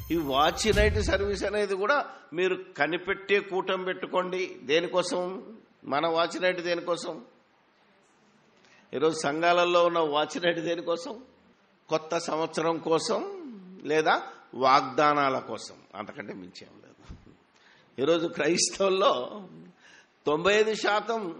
ఈ watch night service అనేది కూడా మీరు కనిపెట్టే కూటం పెట్టుకోండి. దేనికోసం? మన వాచ్ నైట్ దేనికోసం? ఈరోజు సంఘాలలో ఉన్న వాచ్ నైట్ దేనికోసం? కొత్త సంవత్సరం కోసం లేదా వాగ్దానాల కోసం, అంతకంటే మించేం లేదు. ఈరోజు క్రైస్తవుల్లో 95%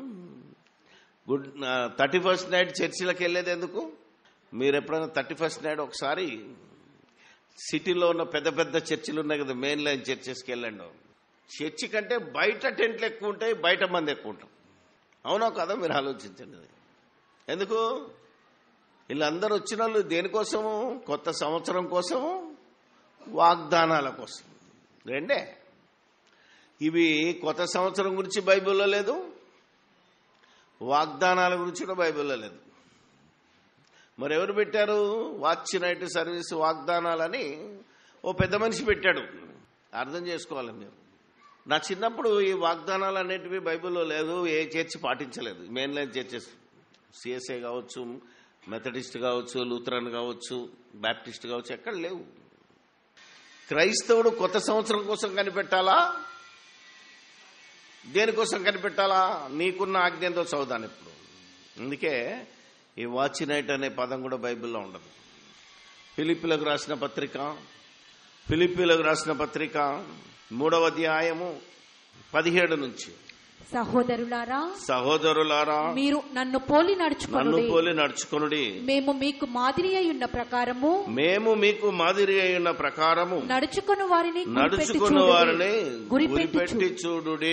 31st నైట్ చర్చిలకు వెళ్ళేది ఎందుకు? మీరు ఎప్పుడైనా 31st నైట్ ఒకసారి సిటీలో ఉన్న పెద్ద పెద్ద చర్చిలు ఉన్నాయి కదా, మెయిన్ లైన్ చర్చెస్కి వెళ్ళండి. చర్చి కంటే బయట టెంట్లు ఎక్కువ ఉంటాయి, బయట మంది ఎక్కువ ఉంటాం. అవునో కదా? మీరు ఆలోచించండి. ఎందుకు? వీళ్ళందరూ వచ్చిన వాళ్ళు దేనికోసము? కొత్త సంవత్సరం కోసము, వాగ్దానాల కోసం. రెండే. ఇవి కొత్త సంవత్సరం గురించి బైబిల్లో లేదు, వాగ్దానాల గురించి కూడా బైబిల్లో లేదు. మరి ఎవరు పెట్టారు? వాచ్ నైట్ సర్వీస్ వాగ్దానాలని ఓ పెద్ద మనిషి పెట్టాడు. అర్థం చేసుకోవాలి మీరు. నా చిన్నప్పుడు ఈ వాగ్దానాలు అనేటివి బైబిల్లో లేదు, ఏ చర్చి పాటించలేదు. మెయిన్ లైన్ చర్చెస్, సిఎస్ఐ కావచ్చు, మెథడిస్ట్ కావచ్చు, లూథరన్ కావచ్చు, బ్యాప్టిస్ట్ కావచ్చు, ఎక్కడ లేవు. క్రైస్తవుడు కొత్త సంవత్సరం కోసం కనిపెట్టాలా, దేనికోసం కనిపెట్టాలా? నీకున్న ఆజ్ఞతో చదువుదాను ఇప్పుడు. అందుకే ఈ వాచ్ నైట్ అనే పదం కూడా బైబిల్లో ఉండదు. ఫిలిప్పీలకు రాసిన పత్రిక 3వ అధ్యాయము 17 నుంచి, సహోదరులారా మీరు నన్ను పోలి నడుచుకొనుడి. మేము మీకు మాదిరి అయి ఉన్న ప్రకారము నడుచుకుని వారిని గురిపెట్టి చూడుడి.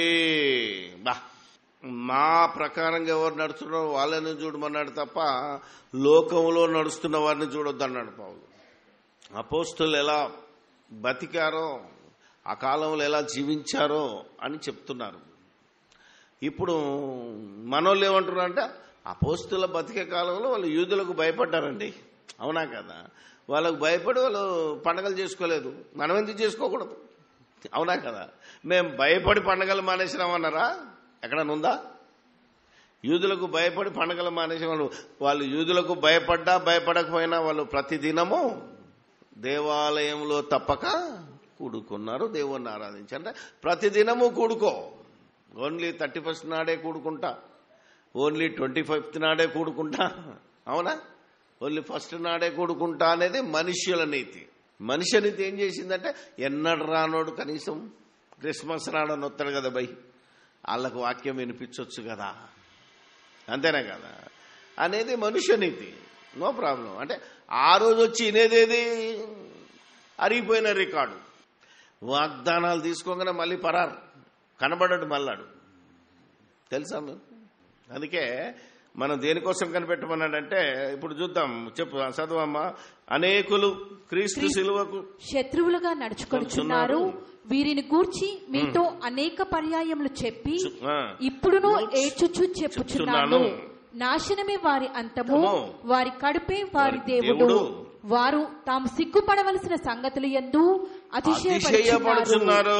మా ప్రకారంగా ఎవరు నడుస్తున్నారో వాళ్ళని చూడమన్నాడు తప్ప లోకంలో నడుస్తున్న వారిని చూడొద్దన్నాడు పౌలు. అపోస్తలులు ఎలా బతికారో, ఆ కాలంలో ఎలా జీవించారో అని చెప్తున్నారు. ఇప్పుడు మనోళ్ళు ఏమంటున్నారంటే, అపోస్తలుల బతికే కాలంలో వాళ్ళు యూదులకు భయపడ్డారండి. అవునా కదా? వాళ్ళకు భయపడి వాళ్ళు పండగలు చేసుకోలేదు. మనం ఎందుకు చేసుకోకూడదు? అవునా కదా? మేము భయపడి పండగలు మానేసినామన్నారా? ఎక్కడన్నా ఉందా? యూదులకు భయపడి పండగలు మానేసిన వాళ్ళు యూదులకు భయపడకపోయినా వాళ్ళు ప్రతిదినము దేవాలయంలో తప్పక కూడుకున్నారు, దేవుణ్ణి ఆరాధించారు. అంటే ప్రతిదినము కూడుకో. ఓన్లీ 31st నాడే కూడుకుంటా, ఓన్లీ 25th నాడే కూడుకుంటా, అవునా? ఓన్లీ 1st నాడే కూడుకుంటా అనేది మనుష్యుల నీతి. మనిషి నీతి ఏం చేసిందంటే, ఎన్నడు రానోడు కనీసం క్రిస్మస్ నాడని వస్తాడు కదా బై, వాళ్ళకు వాక్యం వినిపించవచ్చు కదా, అంతేనా కదా అనేది మనుష్య నీతి. No problem. అంటే ఆ రోజు వచ్చి వినేదేది అరిగిపోయిన రికార్డు. వాగ్దానాలు తీసుకోగానే మళ్ళీ పరారు, కనబడడు మళ్ళాడు. తెలుసా మీరు? అందుకే మనం దేనికోసం కనిపెట్టమన్నాడంటే, ఇప్పుడు చూద్దాం, చెప్పు, చదువమ్మా. అనేకులు క్రీస్తు శిలువకు శత్రువులుగా నడుచుకొనుచున్నారు, వీరిని గూర్చి మీతో అనేక పర్యాయములు చెప్పి ఇప్పుడును ఏడ్చుచు చెప్పుచున్నాను, నాశనమే వారి అంతము, వారి కడుపే వారి దేవుడు, వారు తాము సిగ్గుపడవలసిన సంగతులు యందు అతిశయపడుచున్నారు.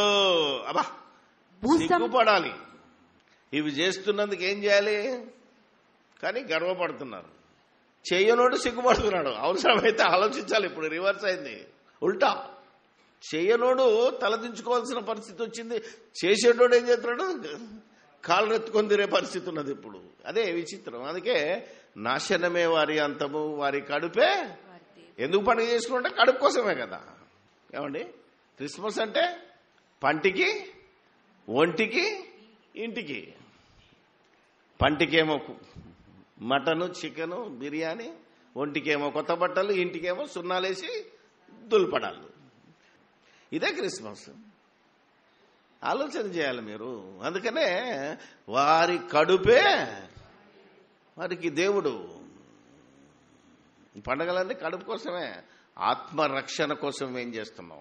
సిగ్గుపడాలి. ఇవి చేస్తున్నందుకు ఏం చేయాలి? కానీ గర్వపడుతున్నారు. చెయ్యనోడు సిగ్గుపడుతున్నాడు. అవసరమైతే ఆలోచించాలి. ఇప్పుడు రివర్స్ అయింది, ఉల్టా. చెయ్యనోడు తలదించుకోవాల్సిన పరిస్థితి వచ్చింది, చేసేటోడు ఏం చేస్తున్నాడు? కాళ్ళు ఎత్తుకొని తిరే పరిస్థితి ఉన్నది ఇప్పుడు. అదే విచిత్రం. అందుకే నాశనమే వారి అంతము, వారి కడుపే. ఎందుకు పండుగ చేసుకుంటే కడుపు కోసమే కదా. ఏమండి? క్రిస్మస్ అంటే పంటికి, ఒంటికి, ఇంటికి. పంటికేమో మటను, చికెను, బిర్యానీ, ఒంటికేమో కొత్త బట్టలు, ఇంటికేమో సున్నాలేసి దుల్పడాలు. ఇదే క్రిస్మస్. ఆలోచన చేయాలి మీరు. అందుకనే వారి కడుపే వారికి దేవుడు. పండగలన్నీ కడుపు కోసమే, ఆత్మరక్షణ కోసం ఏం చేస్తున్నాం?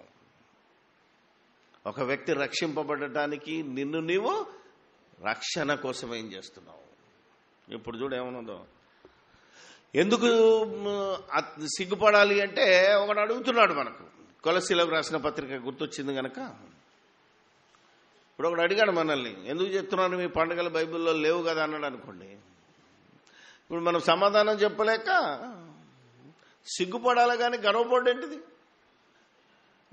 ఒక వ్యక్తి రక్షింపబడటానికి నిన్ను నీవు రక్షణ కోసం ఏం చేస్తున్నావు? ఇప్పుడు చూడు ఏమన్నదో. ఎందుకు సిగ్గుపడాలి అంటే ఒకడు అడుగుతున్నాడు మనకు. కొలస్సీలకు రాసిన పత్రిక గుర్తొచ్చింది గనక ఇప్పుడు ఒకడు అడిగాడు మనల్ని, ఎందుకు చెప్తున్నాను మీ పండుగలు బైబిల్లో లేవు కదా అన్నాడు అనుకోండి. ఇప్పుడు మనం సమాధానం చెప్పలేక సిగ్గుపడాలి కానీ గర్వపడేంటిది?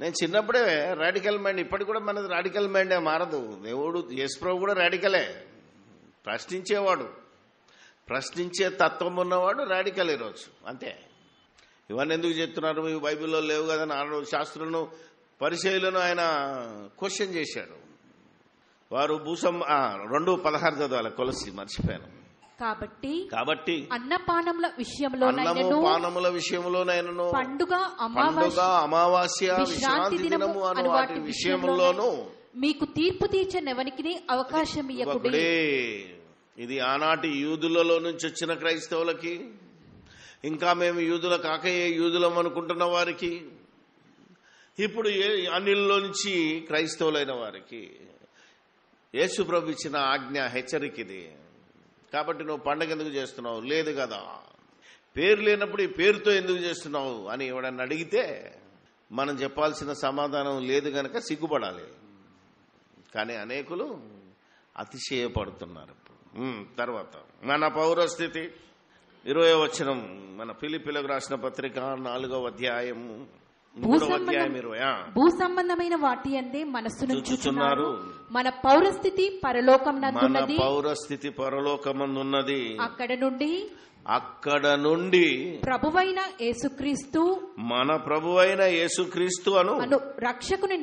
నేను చిన్నప్పుడే రాడికల్ మైండ్, ఇప్పటికి కూడా మనది రాడికల్ మైండే మారదు. దేవుడు యేసుప్రభు కూడా రాడికలే, ప్రశ్నించేవాడు, ప్రశ్నించే తత్వం ఉన్నవాడు రాడికల్ ఈరోజు. అంతే. ఇవన్నీ ఎందుకు చెప్తున్నారు, ఇవి బైబిల్లో లేవు కదా అని శాస్త్రులను పరిచయులను ఆయన క్వశ్చన్ చేశాడు. వారు 2:16 చదవాలి, కొలసి మర్చిపోయాను. కాబట్టి అన్నపానముల విషయంలో పానముల విషయంలోనైనను పండుగ అమావాస్య విశ్రాంతి దినము అను వాటి విషయంలోనూ మీకు తీర్పు తీర్చనెవనికి అవకాశం ఇయ్యకుడి. ఇది ఆనాటి యూదులలో నుంచి వచ్చిన క్రైస్తవులకి, ఇంకా మేము యూదుల కాకయే యూదులం అనుకుంటున్న వారికి, ఇప్పుడు అన్నిల్లో నుంచి క్రైస్తవులైన వారికి యేసు ప్రభు ఇచ్చిన ఆజ్ఞ, హెచ్చరిక ఇది. కాబట్టి నువ్వు పండగ ఎందుకు చేస్తున్నావు? లేదు కదా. పేరు లేనప్పుడు ఈ పేరుతో ఎందుకు చేస్తున్నావు అని ఎవడన్నా అడిగితే మనం చెప్పాల్సిన సమాధానం లేదు గనక సిగ్గుపడాలి. కానీ అనేకులు అతిశయపడుతున్నారు. తర్వాత మన పౌరస్థితి 20వ వచనం, మన ఫిలిప్పీలకు రాసిన పత్రిక 4వ అధ్యాయం 3వ అధ్యాయం 20. భూ సంబంధమైన వాటి అందే మనస్సును చూచుచున్నారు, మన పౌరస్థితి పరలోకమునందున్నది, పౌరస్థితి పరలోకమందున్నది. అక్కడ నుండి ప్రభువైన యేసుక్రీస్తు, మన ప్రభువైన యేసుక్రీస్తు అను రక్షకుని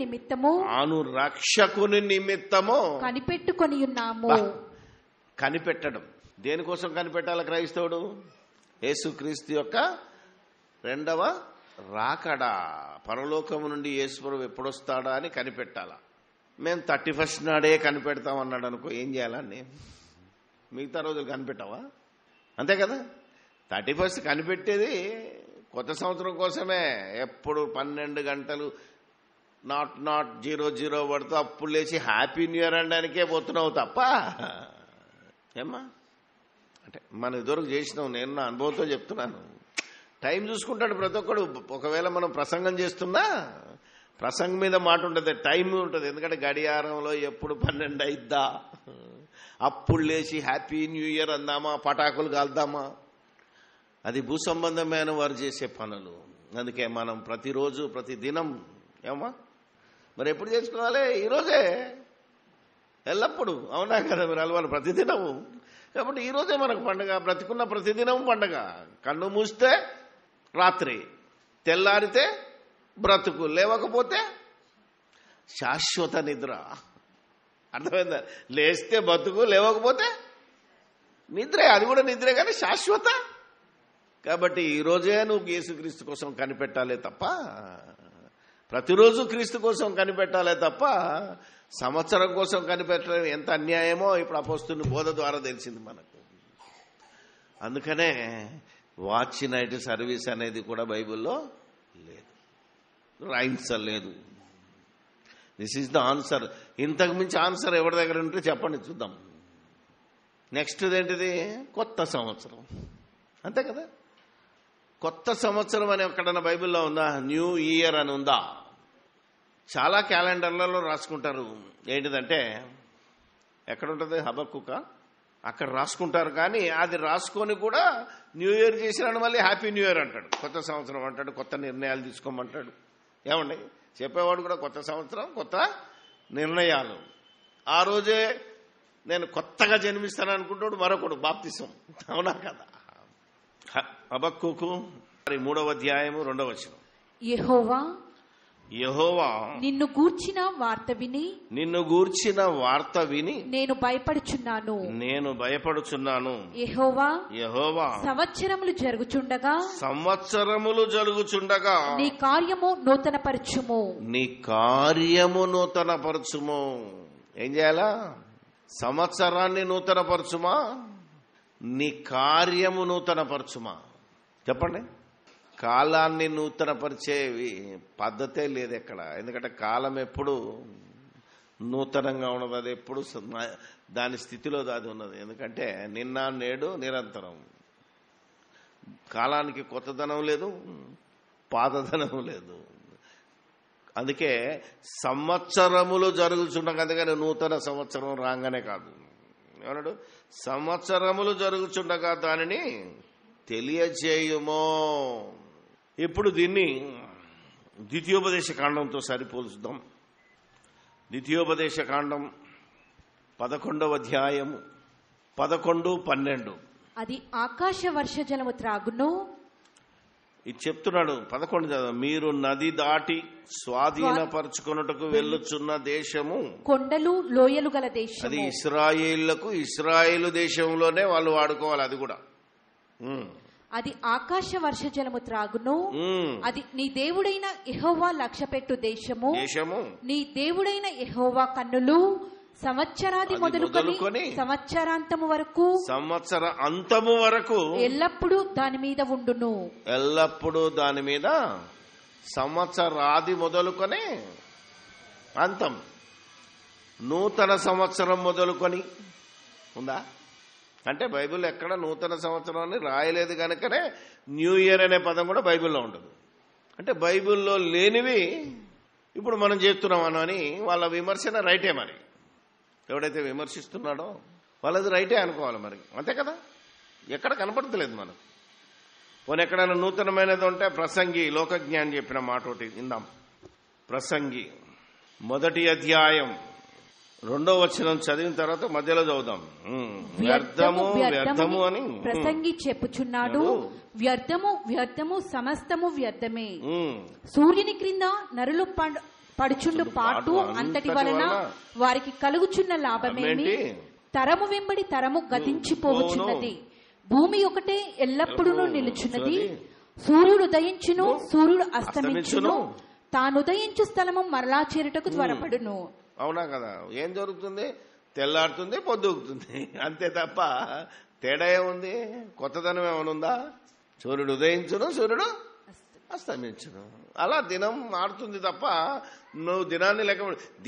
నిమిత్తము కనిపెట్టుకొని ఉన్నాము. కనిపెట్టడం దేనికోసం కనిపెట్టాలి క్రైస్తవుడు? యేసుక్రీస్తు యొక్క రెండవ రాకడా, పరలోకము నుండి యేసుప్రభు ఎప్పుడొస్తాడా అని కనిపెట్టాలా. మేము 31st నాడే కనిపెడతామన్నాడు అనుకో, ఏం చేయాలని? మిగతా రోజులు కనిపెట్టావా? అంతే కదా. 31st కనిపెట్టేది కొత్త సంవత్సరం కోసమే. ఎప్పుడు 12 గంటలు 00 పడుతూ అప్పుడు లేచి హ్యాపీ న్యూ ఇయర్ అనడానికే పోతున్నావు తప్ప, ఏమ్మా అంటే మనం ఇదివరకు చేసినావు. నేను నా అనుభవంతో చెప్తున్నాను. టైం చూసుకుంటాడు ప్రతి ఒక్కడు. ఒకవేళ మనం ప్రసంగం చేస్తున్నా ప్రసంగం మీద మాట ఉంటుంది, టైం ఉంటుంది. ఎందుకంటే గడియారంలో ఎప్పుడు 12 అయిద్దా, అప్పుడు లేచి హ్యాపీ న్యూ ఇయర్ అందామా, పటాకులు కాల్దామా, అది భూ సంబంధమైన వారు చేసే పనులు. అందుకే మనం ప్రతిరోజు ప్రతి దినం ఏమా మరి ఎప్పుడు చేసుకోవాలి? ఈరోజే, ఎల్లప్పుడు. అవునా కదా? మీరు అలవాటు ప్రతిదినము. కాబట్టి ఈరోజే మనకు పండుగ, బ్రతికున్న ప్రతిదినం పండుగ. కన్ను మూస్తే రాత్రి, తెల్లారితే బ్రతుకు, లేవకపోతే శాశ్వత నిద్ర. అర్థమైందా? లేస్తే బతుకు, లేవకపోతే నిద్రే. అది కూడా నిద్రే కానీ శాశ్వత. కాబట్టి ఈరోజే నువ్వు యేసుక్రీస్తు కోసం కనిపెట్టాలే తప్ప, ప్రతిరోజు క్రీస్తు కోసం కనిపెట్టాలే తప్ప సంవత్సరం కోసం కనిపెట్టడం ఎంత అన్యాయమో ఇప్పుడు అపోస్తుని బోధ ద్వారా తెలిసింది మనకు. అందుకనే వాచ్ నైట్ సర్వీస్ అనేది కూడా బైబిల్లో లేదు, రైమ్స్ లేదు. This is the answer. ఇంతకు మించి ఆన్సర్ ఎవరి దగ్గర ఉంటే చెప్పండి చూద్దాం. నెక్స్ట్ ఏంటిది? కొత్త సంవత్సరం. అంతే కదా. కొత్త సంవత్సరం అని ఎక్కడన్నా బైబిల్లో ఉందా? న్యూ ఇయర్ అని ఉందా? చాలా క్యాలెండర్లలో రాసుకుంటారు. ఏంటిదంటే ఎక్కడుంటుంది? హబక్కుక అక్కడ రాసుకుంటారు. కానీ అది రాసుకొని కూడా న్యూ ఇయర్ చేసినాడు, మళ్ళీ హ్యాపీ న్యూ ఇయర్ అంటాడు, కొత్త సంవత్సరం అంటాడు, కొత్త నిర్ణయాలు తీసుకోమంటాడు. ఏమండి చెప్పేవాడు కూడా కొత్త సంవత్సరం, కొత్త నిర్ణయాలు. ఆ రోజే నేను కొత్తగా జన్మిస్తాను అనుకుంటాడు మరొకడు, బాప్తిసం. అవునా కదా? హబక్కుకు 3వ అధ్యాయము 2వ వచనం. యెహోవా నిన్ను గూర్చిన వార్త విని నేను భయపడుచున్నాను. యెహోవా సంవత్సరములు జరుగుచుండగా నీ కార్యము నూతనపరచుము. ఏం చేయాలా? సంవత్సరాన్ని నూతనపరచుమా, నీ కార్యము నూతనపరచుమా. చెప్పండి. కాలాన్ని నూతనపరిచేవి పద్ధతే లేదు ఎక్కడ. ఎందుకంటే కాలం ఎప్పుడు నూతనంగా ఉన్నది, అది ఎప్పుడు దాని స్థితిలో అది ఉన్నది. ఎందుకంటే నిన్న నేడు నిరంతరం. కాలానికి కొత్తదనం లేదు, పాతదనం లేదు. అందుకే సంవత్సరములు జరుగుచుండగా, అందుకని నూతన సంవత్సరం రాగానే కాదు. ఏమన్నాడు? సంవత్సరములు జరుగుచుండగా దానిని తెలియజేయుమో. ఇప్పుడు దీన్ని ద్వితీయోపదేశ కాండంతో సరిపోల్చుదాం. ద్వితీయోపదేశ కాండం 11వ అధ్యాయము 11, 12. అది ఆకాశ వర్ష జలము త్రాగును. ఇది చెప్తున్నాడు 11 చదువు. మీరు నది దాటి స్వాధీనపరచుకొనుటకు వెళ్ళుచున్న దేశము కొండలు లోయలు గల దేశం. అది ఇశ్రాయేలులకు ఇశ్రాయేలు దేశంలోనే వాళ్ళు వాడుకోవాలి. అది కూడా అది ఆకాశ వర్ష జలము త్రాగును. అది నీ దేవుడైన యెహోవా లక్ష్యపెట్టు దేశము. నీ దేవుడైన యెహోవా కన్నులు సంవత్సరాది మొదలుకొని సంవత్సరాంతము వరకు సంవత్సర అంతము వరకు ఎల్లప్పుడూ దాని మీద ఉండును. ఎల్లప్పుడూ దాని మీద సంవత్సరాది మొదలుకొని అంతం. నూతన సంవత్సరం మొదలుకొని ఉందా అంటే బైబిల్ ఎక్కడ నూతన సంవత్సరం అని రాయలేదు కనుకనే న్యూ ఇయర్ అనే పదం కూడా బైబిల్లో ఉండదు. అంటే బైబిల్లో లేనివి ఇప్పుడు మనం చేస్తున్నాం అని వాళ్ళ విమర్శన రైటే. మరి ఎవడైతే విమర్శిస్తున్నాడో వాళ్ళది రైటే అనుకోవాలి మరి, అంతే కదా. ఎక్కడ కనపడతలేదు మనకు. పోనీ ఎక్కడైనా నూతనమైనది ఉంటే ప్రసంగి లోకజ్ఞాని చెప్పిన మాట ఒకటి ఇందాం. ప్రసంగి 1వ అధ్యాయం 2వ వచనం చదివిన తర్వాత మధ్యలో చదువుదాం. వ్యర్థము వ్యర్థము అని ప్రసంగి చెప్పుచున్నాడు. వ్యర్థము వ్యర్థము సమస్తము వ్యర్థమే. సూర్యుని క్రింద నరులు పడుచుండు పాటు అంతటి వలన వారికి కలుగుచున్న లాభమేమి? తరము వెంబడి తరము గతించిపోవచ్చున్నది. భూమి ఒకటే ఎల్లప్పుడూ నిలుచున్నది. సూర్యుడు ఉదయించును, సూర్యుడు అస్తమించును. తానుదయించు స్థలము మరలా చేరుటకు త్వరపడును. అవునా కదా. ఏం జరుగుతుంది? తెల్లారుతుంది, పొద్దుగుతుంది, అంతే తప్ప తేడా ఏముంది? కొత్తదనం ఏమనుందా? సూర్యుడు ఉదయించును, సూర్యుడు అస్తమించును. అలా దినం మారుతుంది తప్ప నువ్వు దినాన్ని లెక్క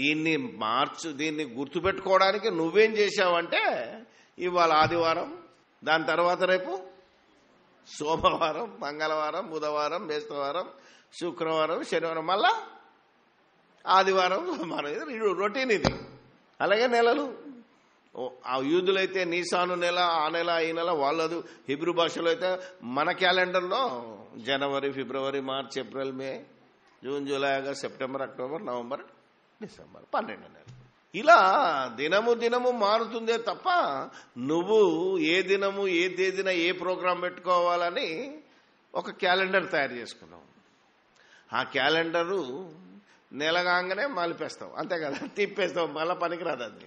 దీన్ని గుర్తుపెట్టుకోవడానికి నువ్వేం చేశావంటే ఇవాళ ఆదివారం, దాని తర్వాత రేపు సోమవారం, మంగళవారం, బుధవారం, బేస్తవారం, శుక్రవారం, శనివారం, మళ్ళా ఆదివారం, సోమవారం. ఇది రొటీన్ ఇది. అలాగే నెలలు. ఆ యూదులైతే నీసాను నెల, ఆ నెల, ఈ నెల. వాళ్ళదు హిబ్రూ భాషలో అయితే మన క్యాలెండర్లో జనవరి, ఫిబ్రవరి, March, April, May, June, July, August, September, October, November, December, 12 నెలలు. ఇలా దినము దినము మారుతుందే తప్ప నువ్వు ఏ దినము ఏ తేదీన ఏ ప్రోగ్రాం పెట్టుకోవాలని ఒక క్యాలెండర్ తయారు చేసుకున్నావు. ఆ క్యాలెండరు నెలగాగానే మాలిపేస్తావు, అంతే కదా, తిప్పేస్తావు, మళ్ళీ పనికిరాదు అది.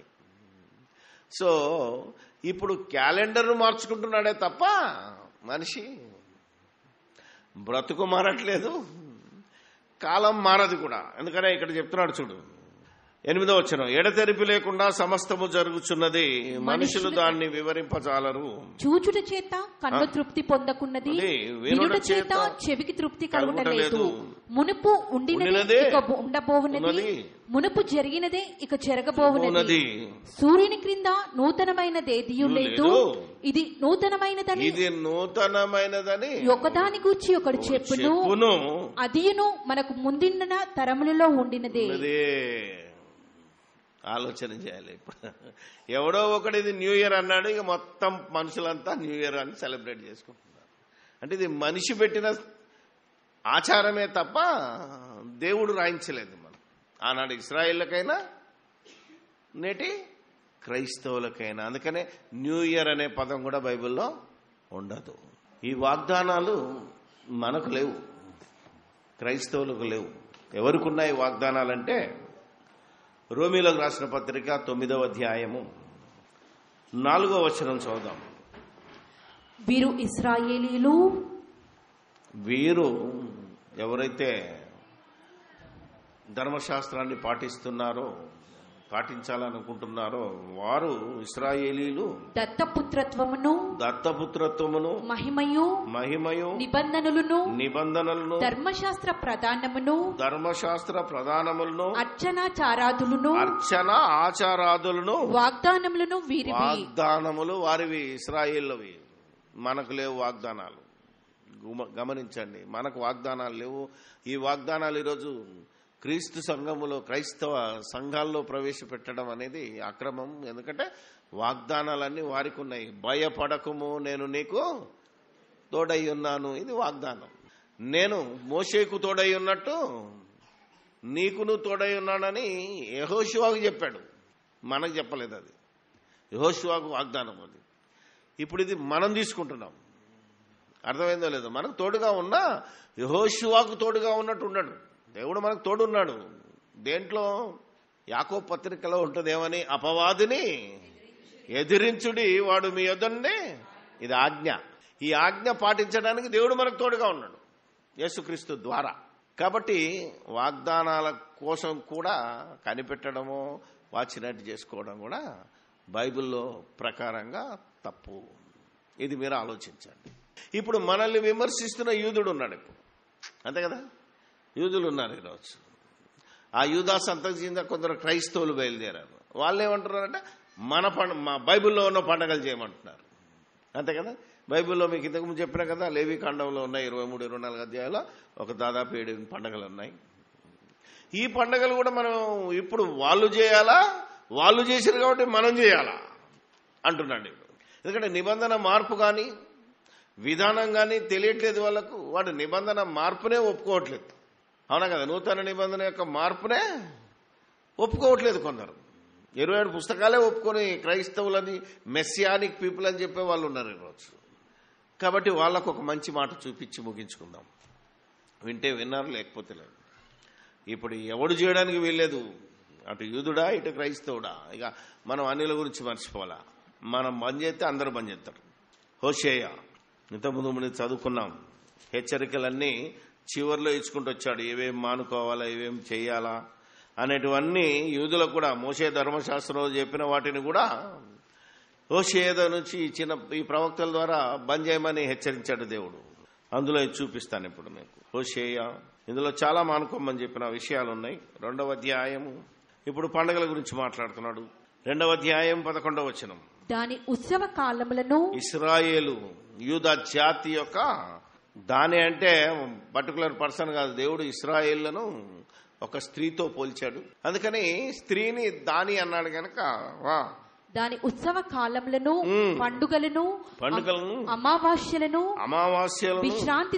సో ఇప్పుడు క్యాలెండర్ మార్చుకుంటున్నాడే తప్ప మనిషి బ్రతుకు మారట్లేదు, కాలం మారదు కూడా. ఎందుకనే ఇక్కడ చెప్తున్నాడు చూడు 8వ వచనం. ఎడతెరిపి లేకుండా సమస్తము జరుగుచున్నది, మనుషులు దాన్ని వివరింపజాలరు. చూచుట చేత కన్ను తృప్తి పొందకున్నది, వినుట చేత చెవికి తృప్తి కలుగుటలేదు. మునుపు ఉండినదే ఇక ఉండబోవునది, మునుపు జరిగినదే ఇక జరగబోవునది. సూర్యుని క్రింద నూతనమైనదేదియు లేదు. ఇది నూతనమైనదని ఒకదాని గూర్చి ఒకడు చెప్పును, అదియును మనకు ముందున్న తరములలో ఉండినదే. ఆలోచన చేయాలి. ఇప్పుడు ఎవడో ఒకటి ఇది న్యూ ఇయర్ అన్నాడు, ఇక మొత్తం మనుషులంతా న్యూ ఇయర్ అని సెలబ్రేట్ చేసుకుంటున్నారు. అంటే ఇది మనిషి పెట్టిన ఆచారమే తప్ప దేవుడు రాయించలేదు. మనం ఆనాడు ఇశ్రాయేళ్లకైనా నేటి క్రైస్తవులకైనా. అందుకనే న్యూ ఇయర్ అనే పదం కూడా బైబిల్లో ఉండదు. ఈ వాగ్దానాలు మనకు లేవు, క్రైస్తవులకు లేవు. ఎవరికున్నాయి వాగ్దానాలంటే రోమీలకు రాసిన పత్రిక 9వ అధ్యాయము 4వ వచనం చదువుదాం. వీరు ఇశ్రాయేలీలు, వీరు ఎవరైతే ధర్మశాస్త్రాన్ని పాటించాలనుకుంటున్నారో వారు ఇశ్రాయేలీలు. దత్తపుత్రత్వమును మహిమయు నిబంధనలను ధర్మశాస్త్ర ప్రధానములను అర్చన ఆచారాదులను వాగ్దానములు వారివి, ఇశ్రాయేలువి. మనకు లేవు వాగ్దానాలు. గమనించండి, మనకు వాగ్దానాలు లేవు. ఈ వాగ్దానాలు ఈరోజు క్రీస్తు సంఘములో, క్రైస్తవ సంఘాల్లో ప్రవేశపెట్టడం అనేది అక్రమం. ఎందుకంటే వాగ్దానాలన్నీ వారికి ఉన్నాయి. భయపడకుము, నేను నీకు తోడై ఉన్నాను, ఇది వాగ్దానం. నేను మోషేకు తోడై ఉన్నట్టు నీకును తోడై ఉన్నానని యెహోషువకు చెప్పాడు. మనకు చెప్పలేదు, అది యెహోషువకు వాగ్దానం. అది ఇప్పుడు ఇది మనం తీసుకుంటున్నాం. అర్థమైందో లేదో? మనకు తోడుగా ఉన్నా యెహోషువకు తోడుగా ఉన్నట్టు ఉన్నాడు. దేవుడు మనకు తోడున్నాడు. దేంట్లో? యాకోబు పత్రికలో ఉంటుందేమని, అపవాదిని ఎదిరించుడి వాడు మీ యొద్దనే. ఇది ఆజ్ఞ. ఈ ఆజ్ఞ పాటించడానికి దేవుడు మనకు తోడుగా ఉన్నాడు యేసుక్రీస్తు ద్వారా. కాబట్టి వాగ్దానాల కోసం కూడా కనిపెట్టడము, వాచినట్టు చేసుకోవడం కూడా బైబిల్లో ప్రకారంగా తప్పు. ఇది మీరు ఆలోచించండి. ఇప్పుడు మనల్ని విమర్శిస్తున్న యూదుడు ఉన్నాడు ఇప్పుడు, అంతే కదా? యూదులు ఉన్నారు ఈరోజు. ఆ యూదా సంతతి చెందిన కొందరు క్రైస్తవులు బయలుదేరారు. వాళ్ళు ఏమంటున్నారంటే మా బైబిల్లో ఉన్న పండగలు చేయమంటున్నారు, అంతే కదా? బైబిల్లో మీకు ఇంతకుముందు చెప్పినా కదా, లేవి కాండంలో ఉన్నాయి 23, 24 అధ్యాయాల్లో ఒక దాదాపు 7 పండగలు ఉన్నాయి. ఈ పండగలు కూడా మనం ఇప్పుడు వాళ్ళు చేయాలా, వాళ్ళు చేశారు కాబట్టి మనం చేయాలా అంటున్నాడు. ఎందుకంటే నిబంధన మార్పు కానీ విధానం కానీ తెలియట్లేదు వాళ్ళకు. వాడు నిబంధన మార్పునే ఒప్పుకోవట్లేదు, అవునా కదా? నూతన నిబంధన యొక్క మార్పునే ఒప్పుకోవట్లేదు కొందరు. 27 పుస్తకాలే ఒప్పుకొని క్రైస్తవులని మెస్సియానిక్ పీపుల్ అని చెప్పే వాళ్ళు ఉన్నారు ఈరోజు. కాబట్టి వాళ్ళకు ఒక మంచి మాట చూపించి ముగించుకుందాం. వింటే విన్నారు, లేకపోతే లేదు. ఇప్పుడు ఎవడు చేయడానికి వీల్లేదు, అటు యూదుడా ఇటు క్రైస్తవుడా. ఇక మనం అన్యుల గురించి మర్చిపోవాలా. మనం బంద్ చేస్తే అందరూ బంద్ చేస్తారు. హోషేయ ఇంతకుముందు మనం చదువుకున్నాం. హెచ్చరికలన్నీ చివరిలో ఇచ్చుకుంటూ వచ్చాడు. ఏవేం మానుకోవాలా, ఏవేం చేయాలా అనేటివన్నీ యూదులకు కూడా మోషే ధర్మశాస్త్రంలో చెప్పిన వాటిని కూడా హోషేయ నుంచి ఈ ప్రవక్తల ద్వారా బంద్ చేయమని హెచ్చరించాడు దేవుడు. అందులో చూపిస్తాను ఇప్పుడు మీకు. హోషేయ ఇందులో చాలా మానుకోమని చెప్పిన విషయాలు ఉన్నాయి. 2వ అధ్యాయము ఇప్పుడు పండుగల గురించి మాట్లాడుతున్నాడు. 2వ అధ్యాయం 11వ వచనం. దాని ఉత్సవ కాలములను ఇశ్రాయేలు యూదా జాతి యొక్క, దాని అంటే పర్టికులర్ పర్సన్ కాదు, దేవుడు ఇశ్రాయేళ్లను ఒక స్త్రీతో పోల్చాడు. అందుకని స్త్రీని దాని అన్నాడు కనుక దాని ఉత్సవ కాలములను, పండుగలను, అమావాస్యలను, విశ్రాంతి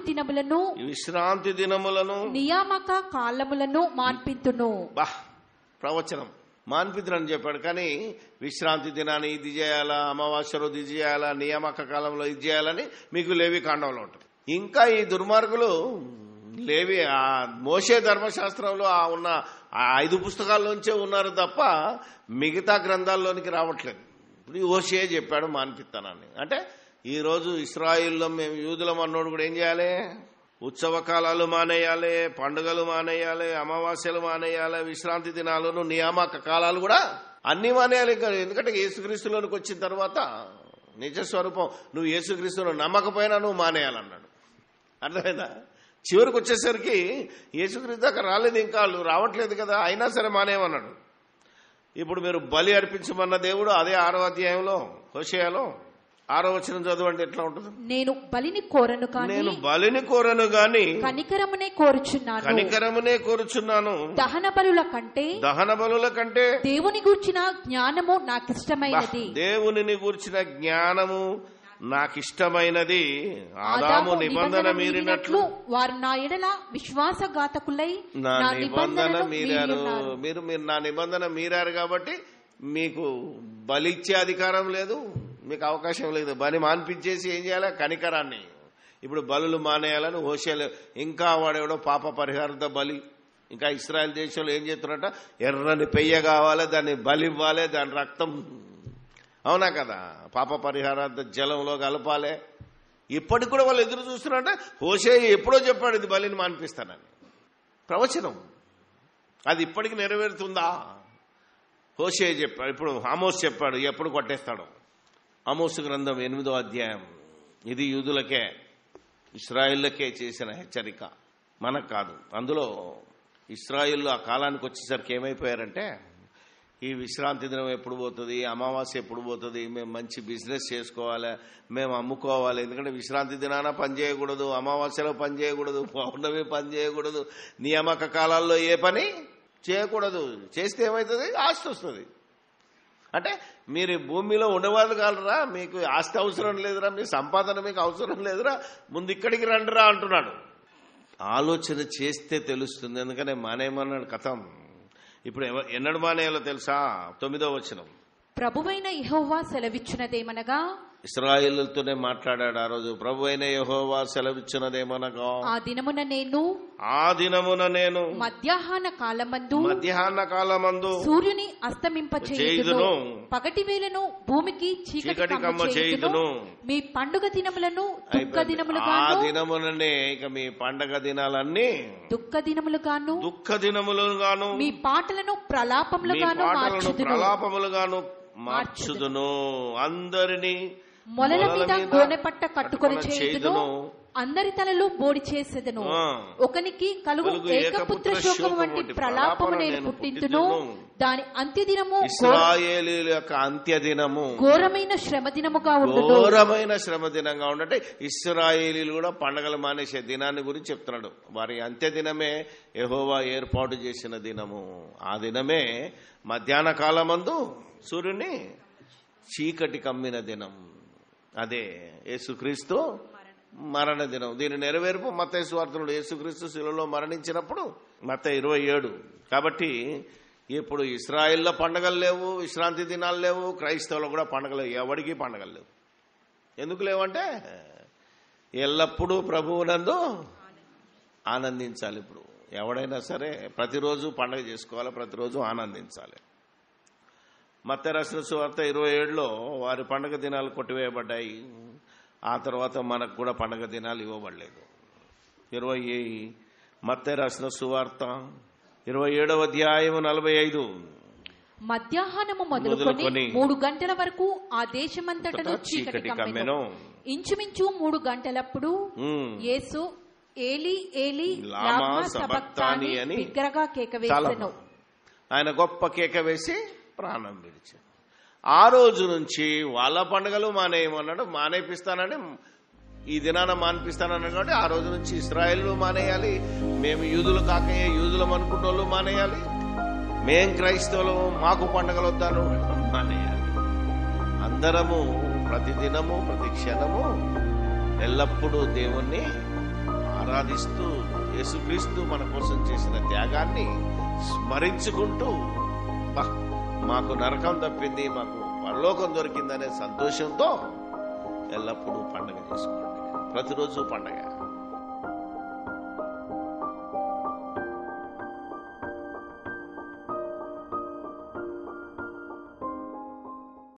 దినములను, నియామక కాలములను మాన్పిద్దును. ప్రవచనం మాన్పిద్దునని చెప్పాడు. కానీ విశ్రాంతి దినాన్ని ఇది చేయాలా, అమావాస్య రోజు ఇది చేయాలా, నియామక కాలంలో ఇది చేయాలని మీకు లేవి కాండంలో ఉంటుంది. ఇంకా ఈ దుర్మార్గులు లేవి ఆ మోషే ధర్మశాస్త్రంలో ఉన్న ఆ 5 పుస్తకాల్లోంచే ఉన్నారు తప్ప మిగతా గ్రంథాల్లోనికి రావట్లేదు. ఇప్పుడు హోషేయ చెప్పాడు మాన్పిస్తానని. అంటే ఈరోజు ఇశ్రాయిల్లో మేము యూదులం అన్నోడు కూడా ఏం చేయాలి? ఉత్సవ కాలాలు మానేయాలి, పండుగలు మానేయాలి, అమావాస్యలు మానేయాలి, విశ్రాంతి దినాలను, నియామక కాలాలు కూడా అన్ని మానేయాలి. ఎందుకంటే యేసుక్రీస్తులోనికి వచ్చిన తర్వాత నిజస్వరూపం నువ్వు యేసుక్రీస్తును నమ్మకపోయినా నువ్వు మానేయాలన్నాడు. అర్థమైందా? చివరికి వచ్చేసరికి యేసుక్రీస్తు దాకా రాలేదు, ఇంకా వాళ్ళు రావట్లేదు కదా, అయినా సరే మానేయమన్నాడు. ఇప్పుడు మీరు బలి అర్పించమన్న దేవుడు అదే 6వ అధ్యాయంలో హోషేయలో 6వ వచనం చదవండి, ఎట్లా ఉంటుంది? నేను బలిని కోరను గాని కనికరమునే కోరుచున్నాను. దహన బలుల కంటే దేవుని గూర్చిన జ్ఞానము నాకిష్టమైనది. దేవునిని గూర్చిన జ్ఞానము నాకిష్టమైనది. ఆదాము నిబంధన మీరినట్లు వారు నా ఎడల విశ్వాసఘాతకులై నా నిబంధన మీరారు. మీరు నా నిబంధన మీరారు కాబట్టి మీకు బలి ఇచ్చే అధికారం లేదు, మీకు అవకాశం లేదు. బలి మాన్పించేసి ఏం చేయాలి? కనికరాన్ని. ఇప్పుడు బలులు మానేయాలని హోషేయలు. ఇంకా వాడెవడో పాప పరిహారార్థ బలి. ఇంకా ఇశ్రాయేల్ దేశంలో ఏం చేస్తున్నారట? ఎర్రని పెయ్య కావాలి, దాన్ని బలి ఇవ్వాలి, దాని రక్తం, అవునా కదా, పాప పరిహారార్థ జలంలో కలపాలి. ఇప్పటికి కూడా వాళ్ళు ఎదురు చూస్తున్నారంటే హోషేయ ఎప్పుడో చెప్పాడు ఇది బలిని మాన్పిస్తానని. ప్రవచనం అది ఇప్పటికి నెరవేరుతుందా? హోషేయ చెప్పాడు. ఇప్పుడు ఆమోస్ చెప్పాడు, ఎప్పుడు కొట్టేస్తాడు. ఆమోసు గ్రంథం 8వ అధ్యాయం. ఇది యూదులకే ఇశ్రాయేళ్లకే చేసిన హెచ్చరిక, మనకు కాదు. అందులో ఇశ్రాయేళ్లు ఆ కాలానికి వచ్చేసరికి ఏమైపోయారంటే, ఈ విశ్రాంతి దినం ఎప్పుడు పోతుంది, అమావాస్య ఎప్పుడు పోతుంది, మేము మంచి బిజినెస్ చేసుకోవాలి, మేము అమ్ముకోవాలి. ఎందుకంటే విశ్రాంతి దినాన పని చేయకూడదు, అమావాస్యలో పని చేయకూడదు, పౌర్ణమి పని చేయకూడదు, నియామక కాలాల్లో ఏ పని చేయకూడదు. చేస్తే ఏమవుతుంది? ఆస్తి వస్తుంది. అంటే మీరు భూమిలో ఉండేవాళ్ళు కాలరా, మీకు ఆస్తి అవసరం లేదురా, మీ సంపాదన మీకు అవసరం లేదురా, ముందు ఇక్కడికి రండిరా అంటున్నాడు. ఆలోచన చేస్తే తెలుస్తుంది. ఎందుకనే మానేయమన్నాడు కథం. ఇప్పుడు ఎన్నడు మానేయాలో తెలుసా? 9వ వచనం. ప్రభువైన యెహోవా సెలవిచ్చినదేమనగా, ఇశ్రాయేలుతోనే మాట్లాడాడు ఆ రోజు. ప్రభువైన యెహోవా సెలవిచ్చినదేమనగా, ఆ దినమున నేను మధ్యాహ్న కాలమందు సూర్యుని అస్తమింపచేయుదును, పగటి వేళను భూమికి చీకటి కమ్మచేయుదును, మీ పండుగ దినములను దుఃఖ దినములుగాను. ఆ దినములనే ఇక మీ పండగ దినాలన్నీ దుఃఖ దినములుగాను, మీ పాటలను ప్రలాపములుగాను మార్చుదును, అందరినీ మొలల మీద గోనెపట్ట కట్టుకొని చేయుదును, అందరి తలలు బోడి చేసేదను, ఒకనికి కలుగు ఏకపుత్ర శోకం వంటి ప్రలాపము నేను పుట్టింతును, దాని అంత్యదినము ఇశ్రాయేలీయుల యొక్క అంత్యదినము ఘోరమైన శ్రమ దినముగా ఉండును. ఘోరమైన శ్రమ దినంగా ఉండంటే ఇశ్రాయేలీయులు కూడా పండగలు మానేసే దినాన్ని గురించి చెప్తున్నాడు. వారి అంత్యదినమే యెహోవా ఏర్పాటు చేసిన దినము. ఆ దినమే మధ్యాహ్న కాలమందు సూర్యుని చీకటి కమ్మిన దినం. అదే యేసుక్రీస్తు మరణ దినం. దీని నెరవేర్పు మత్తయి సువార్తలో యేసుక్రీస్తు శిలువలో మరణించినప్పుడు మత్తయి 27. కాబట్టి ఇప్పుడు ఇశ్రాయేల్లో పండగలు లేవు, విశ్రాంతి దినాలు లేవు, క్రైస్తవులు కూడా పండగలు, ఎవరికి పండగలు లేవు. ఎందుకు లేవంటే ఎల్లప్పుడూ ప్రభువునందు ఆనందించాలి. ఇప్పుడు ఎవడైనా సరే ప్రతిరోజు పండగ చేసుకోవాలి, ప్రతిరోజు ఆనందించాలి. మత్తయి రాసిన సువార్త 27లో వారి పండగ దినాలు కొట్టివేయబడ్డాయి. ఆ తర్వాత మనకు కూడా పండగ దినాలు ఇవ్వబడలేదు. మత్తయి రాసిన సువార్త 27వ అధ్యాయము 45. మధ్యాహ్నము మొదలుకొని 3 గంటల వరకు ఆ దేశమంతటను చీకటి కమ్మెను. ఇంచుమించు 3 గంటలప్పుడు యేసు ఏలీ ఏలీ లామా సబక్తాని అని బిగ్గరగా కేక వేసెను. ఆయన గొప్ప కేక వేసి ప్రాణం విడిచాడు. ఆ రోజు నుంచి వాళ్ళ పండుగలు మానేయమన్నాడు. మానేపిస్తానని ఈ దినాన మానిపిస్తానన్నాడు. కాబట్టి ఆ రోజు నుంచి ఇశ్రాయేలు మానేయాలి, మేము యూదులు కాకయే యూదులం అనుకుంటోళ్ళు మానేయాలి, మేం క్రైస్తవులు మాకు పండుగలు వద్దాను మానేయాలి. అందరము ప్రతిదినము ప్రతి క్షణము ఎల్లప్పుడూ దేవుణ్ణి ఆరాధిస్తూ యేసుక్రీస్తు మన కోసం చేసిన త్యాగాన్ని స్మరించుకుంటూ మాకు నరకం తప్పింది, మాకు పరలోకం దొరికిందనే సంతోషంతో ఎల్లప్పుడూ పండగ చేసుకోండి. ప్రతిరోజు పండగ.